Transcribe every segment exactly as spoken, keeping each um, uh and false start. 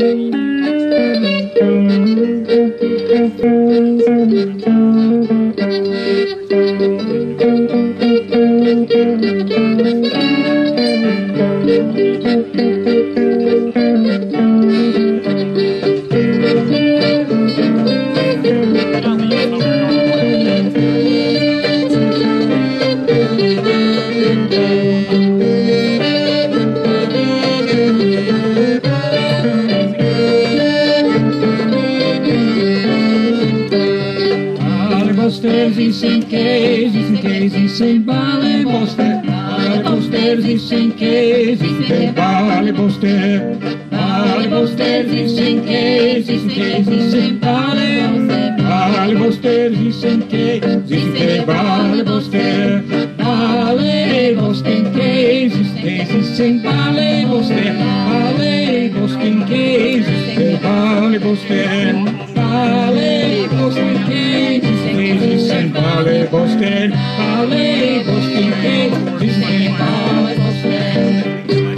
E sem queijo, e sem queijo, e sem bala e boster. Bala bosters e sem queijo, e sem bala e boster. Bala bosters e sem queijo, e sem queijo, e sem bala e boster. Bala bosters e sem queijo, e sem bala e boster. Bala e boster, queijo, queijo, e sem bala e boster. Bala e boster, queijo, e sem bala e boster. Bala e boster, queijo, sem bala e boster, bala e boster, queijo, sem bala e boster.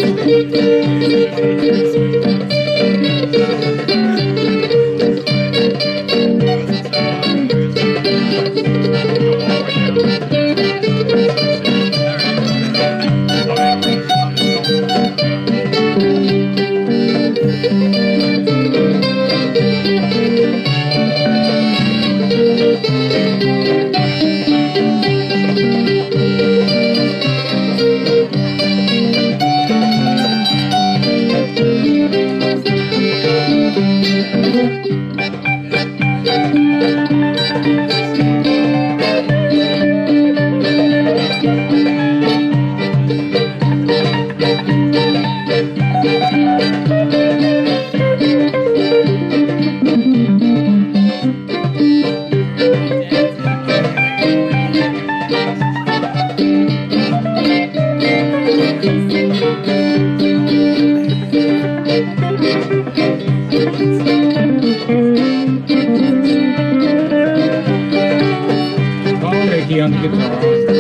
On the guitar.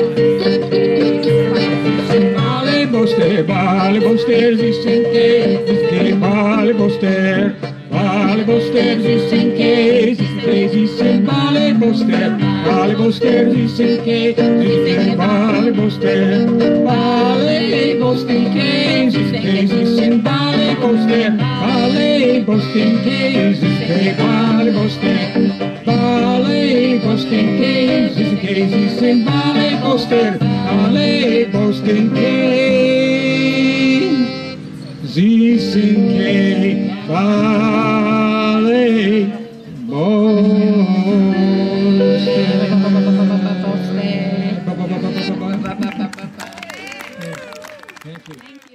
Bale boster, bale boster, sem queijo, bale boster. Bale boster, sem queijo, queijo, sem bale boster. Bale boster, sem queijo, bale boster. Bale boster, queijo, queijo, sem bale boster. Bale boster, queijo, bale boster. Bale boster, queijo, queijo, sem bale boster. Bale boster, queijo, sem queijo, bale boster. Thank you.